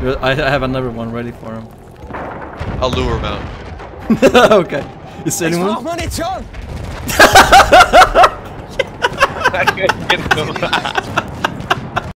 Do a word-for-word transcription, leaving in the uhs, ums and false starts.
I I have another one ready for him. I'll lure him out. Okay. Ist da anyone? Munition! I couldn't get him.